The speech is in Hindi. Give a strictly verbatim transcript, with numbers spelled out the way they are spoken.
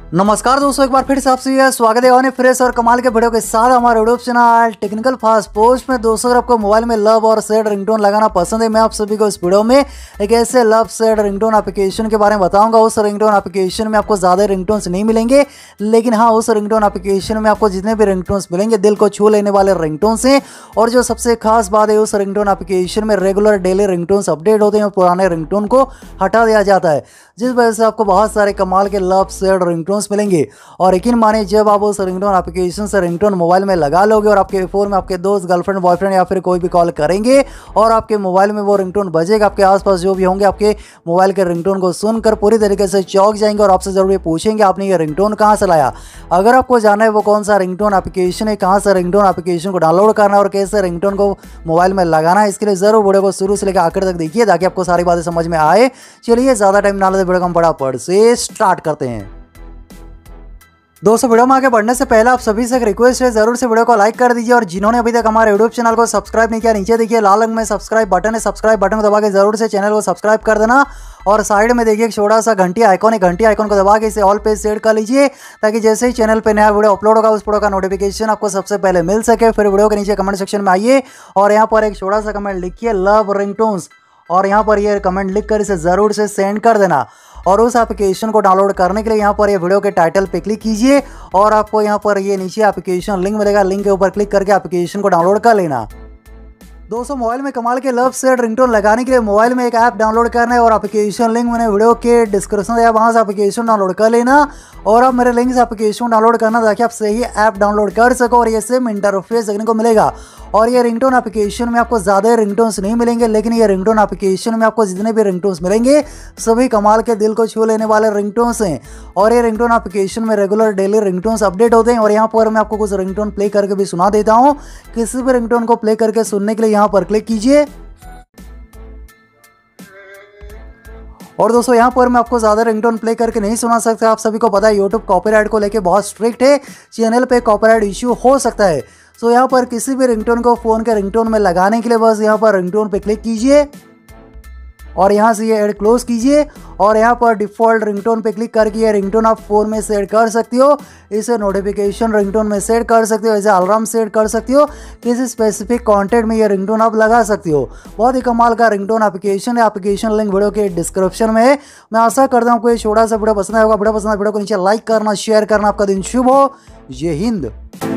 नमस्कार दोस्तों, एक बार फिर से आपसे स्वागत है और फ्रेश और कमाल के वीडियो के साथ हमारे YouTube channel technical fast post में। दोस्तों, अगर आपको मोबाइल में लव और सैड रिंगटोन लगाना पसंद है, मैं आप सभी को इस वीडियो में एक ऐसे लव सैड रिंगटोन एप्लीकेशन के बारे में बताऊंगा। उस रिंगटोन एप्लीकेशन में आपको ज़्यादा रिंगटोन्स नहीं मिलेंगे, लेकिन हाँ, उस रिंगटोन एप्लीकेशन में आपको जितने भी रिंगटोन्स मिलेंगे दिल को छू लेने वाले रिंगटोन्स हैं। और जो सबसे खास बात है, उस रिंगटोन एप्लीकेशन में रेगुलर डेली रिंगटोन्स अपडेट होते हैं और पुराने रिंगटोन को हटा दिया जाता है, जिस वजह से आपको बहुत सारे कमाल के लव सैड रिंगटोन्स मिलेंगे। और यकीन माने, जब आप उस रिंगटोन एप्लीकेशन से रिंगटोन मोबाइल में लगा लोगे और आपके फ़ोन में आपके दोस्त, गर्लफ्रेंड, बॉयफ्रेंड या फिर कोई भी कॉल करेंगे और आपके मोबाइल में वो रिंगटोन बजेगा, आपके आसपास जो भी होंगे आपके मोबाइल के रिंगटोन को सुनकर पूरी तरीके से चौंक जाएंगे और आपसे ज़रूर पूछेंगे आपने ये रिंगटोन कहाँ से लाया। अगर आपको जानना है वो कौन सा रिंगटोन एप्लीकेशन है, कहाँ से रिंगटोन एप्लीकेशन को डाउनलोड करना है और कैसे रिंगटोन को मोबाइल में लगाना है, इसके लिए ज़रूर वीडियो को शुरू से लेकर आखिर तक देखिए ताकि आपको सारी बातें समझ में आए। चलिए ज़्यादा टाइम ना लेते, वीडियो को हम फटाफट से स्टार्ट करते हैं। दोस्तों, वीडियो में आगे बढ़ने से पहले आप सभी से एक रिक्वेस्ट है, जरूर से वीडियो को लाइक कर दीजिए और जिन्होंने अभी तक हमारे यूट्यूब चैनल को सब्सक्राइब नहीं किया, नीचे देखिए लाल रंग में सब्सक्राइब बटन है, सब्सक्राइब बटन को दबा के जरूर से चैनल को सब्सक्राइब कर देना। और साइड में देखिए एक छोटा सा घंटी आइकॉन है, घंटी आइकॉन को दबा के इसे ऑल पे सेट कर लीजिए ताकि जैसे ही चैनल पे नया वीडियो अपलोड होगा उस वीडियो का नोटिफिकेशन आपको सबसे पहले मिल सके। फिर वीडियो के नीचे कमेंट सेक्शन में आइए और यहाँ पर एक छोटा सा कमेंट लिखिए लव रिंगटोन्स, और यहाँ पर ये कमेंट लिख कर इसे ज़रूर से सेंड कर देना। और उस एप्लीकेशन को डाउनलोड करने के लिए यहाँ पर ये वीडियो के टाइटल पे क्लिक कीजिए और आपको यहाँ पर ये नीचे एप्लीकेशन लिंक मिलेगा, लिंक के ऊपर क्लिक करके एप्लीकेशन को डाउनलोड कर लेना। दोस्तों, मोबाइल में कमाल के लव सैड रिंगटोन लगाने के लिए मोबाइल में एक ऐप डाउनलोड करना है और एप्लीकेशन लिंक मैंने वीडियो के डिस्क्रिप्शन दिया, वहाँ से एप्लीकेशन डाउनलोड कर लेना। और आप मेरे लिंक से एप्लीकेशन डाउनलोड करना ताकि आप सही ऐप डाउनलोड कर सको और ये सेम इंटरफेस देखने को मिलेगा। और ये रिंगटोन एप्लीकेशन में आपको ज़्यादा रिंगटोन्स नहीं मिलेंगे, लेकिन ये रिंगटोन एप्लीकेशन में आपको जितने भी रिंगटोन्स मिलेंगे सभी कमाल के दिल को छू लेने वाले रिंगटोन्स हैं। और ये रिंगटोन एप्लीकेशन में रेगुलर डेली रिंगटोन्स अपडेट होते हैं। और यहाँ पर मैं आपको कुछ रिंगटोन प्ले करके भी सुना देता हूँ। किसी भी रिंगटोन को प्ले करके सुनने के लिए यहाँ पर क्लिक कीजिए। और दोस्तों, यहाँ पर मैं आपको ज़्यादा रिंगटोन प्ले करके नहीं सुना सकता। आप सभी को पता है यूट्यूब कॉपीराइट को लेके बहुत स्ट्रिक्ट है, चैनल पे कॉपीराइट इश्यू हो सकता है। सो यहाँ पर किसी भी रिंगटोन को फ़ोन के रिंगटोन में लगाने के लिए बस यहाँ पर रिंगटोन पे क्लिक कीजिए और यहाँ से ये ऐड क्लोज कीजिए और यहाँ पर डिफ़ॉल्ट रिंगटोन पे क्लिक करके ये रिंगटोन आप फ़ोन में सेट कर सकते हो। इसे नोटिफिकेशन रिंगटोन में सेट कर सकते हो, इसे अलार्म सेट कर सकते हो, किसी स्पेसिफिक कंटेंट में ये रिंगटोन आप लगा सकते हो। बहुत ही कमाल का रिंगटोन एप्लीकेशन है। एप्लीकेशन लिंक वीडियो के डिस्क्रिप्शन में है। मैं आशा करता हूँ आपको ये छोटा सा वीडियो पसंद आएगा। वीडियो पसंद है वीडियो को नीचे लाइक करना, शेयर करना। आपका दिन शुभ हो। जय हिंद।